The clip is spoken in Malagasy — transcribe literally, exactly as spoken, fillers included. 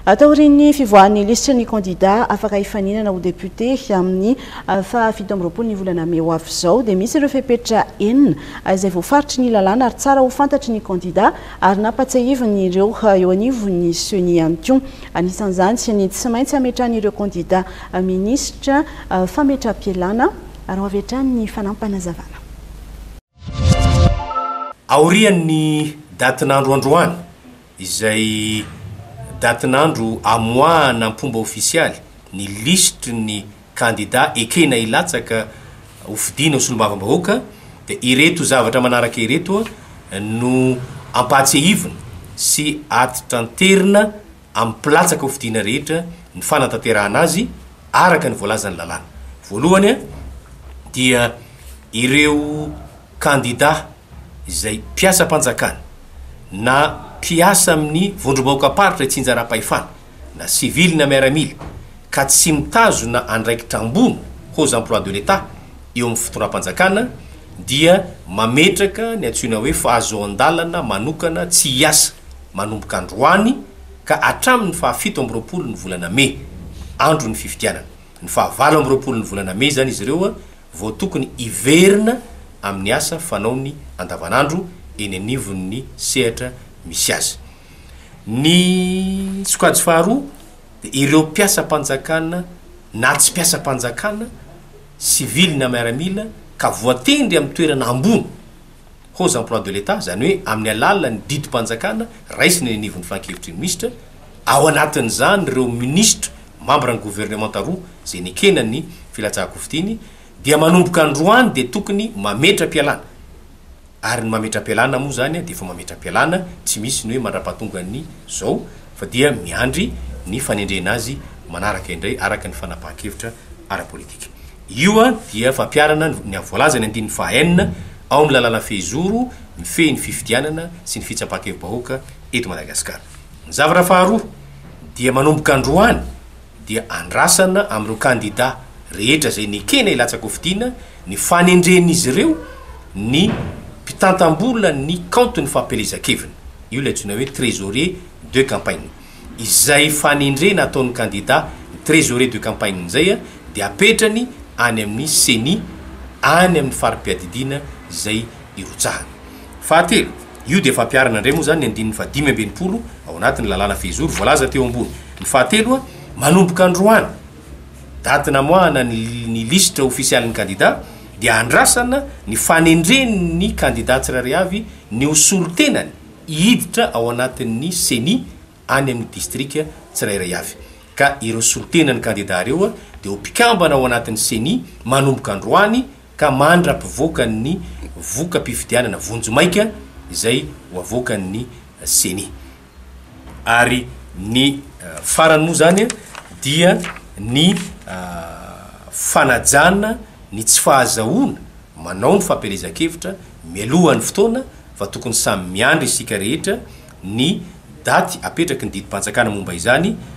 taorian'ny fivoahan'ny listre ny candidat afaka hifaninana ho député amin'ny fahafito amby roapolo ny volana May ho avy izao dia misy ireo fepetra enina izay voafaritry ny lalàna ary tsara ho fantatry ny candidat ary nampatsahiviny ireo eo anivony seny ihany koa. Anisan'izany ny tsy maintsy ametrahan'ireo candidat ministre fametram-pialana ary ho avetrany fanampanazavana. Aorian'ny datin'andro androany izay datin'andro amoahana am-pomba ofisialy ny listre ny candidat ekena ilatsaka hofidina solombavam-bahoaka dia ireto zavatra manaraka ireto no ampatsahivina sy atitanterina ampilatsaka hofidina rehetra ny fanatanterahana azy araka ny voalazany lalàna. Voalohany dia ireo candidat izay mpiasa mpanjakana na mpiasa amin'ny vondrom-bahoaka paritra tsinjaram-pahefana na sivily na miaramila ka tsy mitazona andraikitra ambony aux emplois de l'État eo amin'ny fitondram-panjakana dia mametraka ny antsoina hoe fahazo an-dalana manokana tsy hiasa manomboka androany ka hatramin'ny fahafito amby roapolo ny volana May andro ny fifidianana. Ny fahavalo amby roapolo ny volana May zany izy ireo vao tokony iverina amin'ny asa fanaony andavanandro eny anivon'ny sehatra misy azy. Ny sokajy faharoa dia ireo mpiasa mpanjakana na tsy mpiasa mpanjakana sivily na miaramila ka voatendry amin'ny toerana ambony aux emplois de l'État zany hoe amin'ny alalan'ny didim-panjakana raisiny eny anivon'ny fankevitry ny ministre ao anatin'izany ireo ministre membre ny gouvernement roa zay nikena ny filatsahako fitiny dia manomboka androany dia tokony mametra-pialana ary ny mametra-pialana moa zany dia efa mametra-pialana tsy misy ny hoe mandra-patongany zao fa dia miandry ny fanendrena azy manaraka indray araka ny fanapahan-kevitra ara-politika. Io dia fampiarana ny voalazany andininy fahaenina ao amin'ny lalàna fehizoro mifehy ny fifidianana sy ny fitsapan-kevi-bahoaka eto Madagasikara. Ny zavatra faharoa dia manomboka androany dia andrasana amin'ireo candidat rehetra zay nikena ilatsaka fidiana ny fanendren'izy ireo ny mpitantam-bola ny compte ny fampelezan-keviny. Io ilay antsoina hoe trésorier de campagne. Izay fanendrena ataon'ny candidat trésorier de campagne zay dia apetrany any amin'ny seni any amin'ny farim-piadidiana zay irotsahany. Fahatelo, io dia fampiarana indray moa zany ny andininy fa dimy amby enimpolo ao anatin'ny lalàna fehizoro voalaza teo ambony. Ny fahatelo manomboka androany datina moahana ny listre ofisialin'ny candidat dia andrasana ny fanendreny ny candidat tsirairay avy ny hosolo-tenany hiditra ao anatin'ny seni any amin'ny district tsirairay avy. Ka ireo solo-tenany candidat ireo dia ho mpikambana ao anatin'ny seni manomboka androany ka mandra-pivoakan'ny voka-pifidianana vonjomaika izay ho avoakan'ny seni. Ary ny uh, farany moa zany dia ny uh, fanajana ny tsy fahazahoana manao ny fampelezan-kevitra mialohan'ny fotoana fa tokony samy miandry isika rehetra ny daty apetraky ny didim-panjakana momba izany